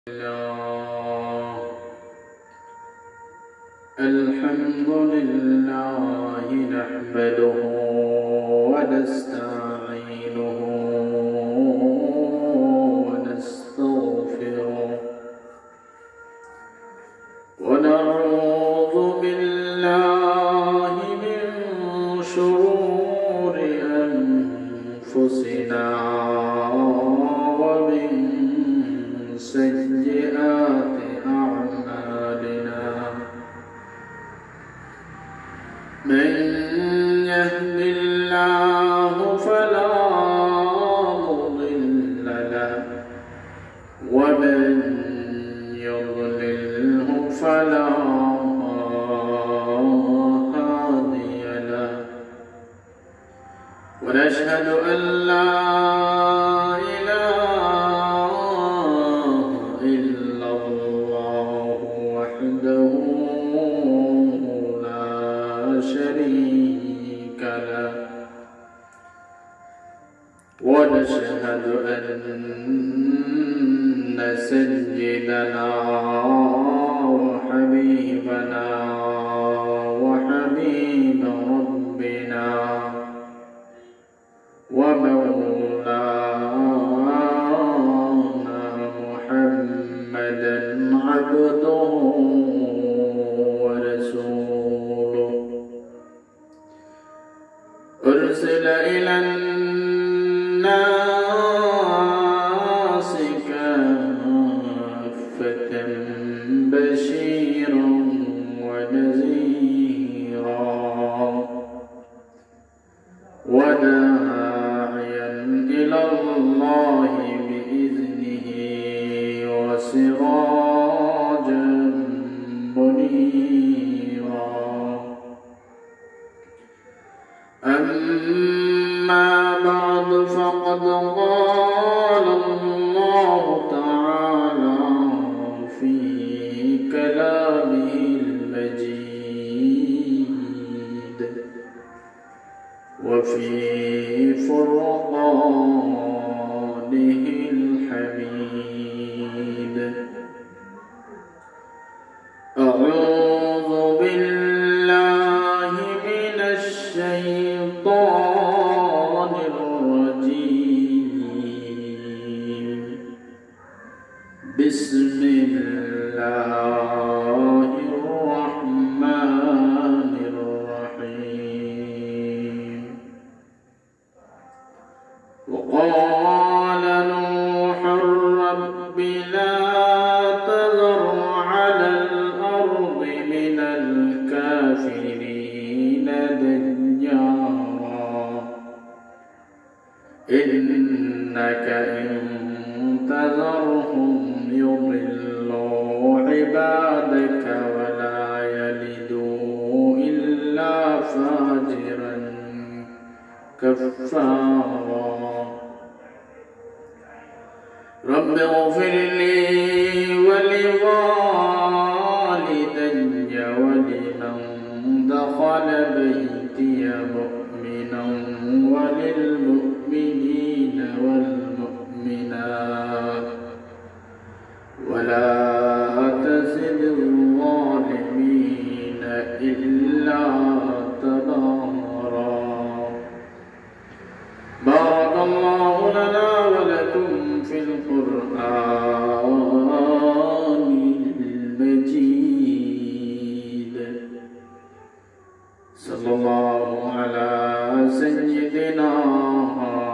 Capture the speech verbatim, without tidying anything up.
الحمد لله نحمده ونستعينه ونستغفره ونعوذ بالله من شرور أنفسنا ومن سيئات أعمالنا من يهد الله فلا مضل له ومن يضلله فلا هادي له ونشهد أن لا ونشهد أن سيدنا وحبيبنا وحبيب ربنا ومولانا محمدا عبده ورسوله أرسل إلى الناس كافة بشيرا ونذيرا وداعيا إلى الله بإذنه وسراجا منيرا أما بعد فقد قال الله تعالى في كلامه المجيد وفي فرقانه الحميد أعوذ بالله من الشيطان الرجيم بسم الله الرحمن الرحيم وقال نوح رب لا تذر على الأرض من الكافرين ديارا إنك إن تذرهم يضلوا عبادك ولا يلدوا إلا فاجرا كفارا رب اغفر لي ولوالدي ولمن دخل بيتي مؤمنا وللمؤمنين والمؤمنات ولا تزد الظالمين إلا تبارا بارك الله لنا ولكم في القرآن المجيد صلى الله على سيدنا